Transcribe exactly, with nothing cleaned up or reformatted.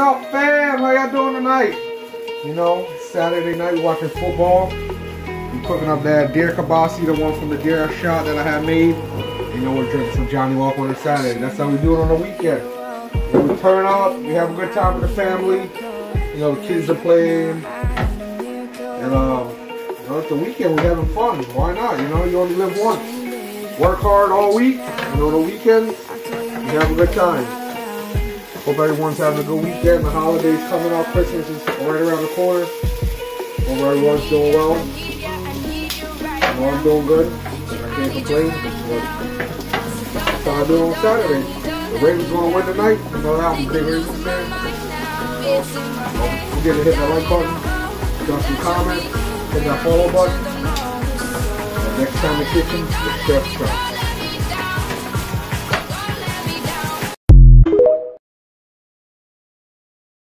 up, fam? How y'all doing tonight? You know, Saturday night we're watching football. I'm cooking up that deer kabasi, the one from the deer shot that I had made. You know, we're drinking some Johnnie Walker on a Saturday. That's how we do it on the weekend. And we turn up, we have a good time with the family. You know, the kids are playing. And, um, you know, it's the weekend, we're having fun. Why not? You know, you only live once. Work hard all week. You know, the weekends, you have a good time. Hope everyone's having a good weekend. The holidays coming up. Christmas is right around the corner. Hope everyone's doing well. I know I'm doing good. I can't complain. That's how I do on Saturday. The Ravens going to win tonight. You know that I'm a big Ravens fan. Don't forget to hit that like button. Drop some comments. Hit that follow button. And next time in the kitchen, it's Chef Chuck.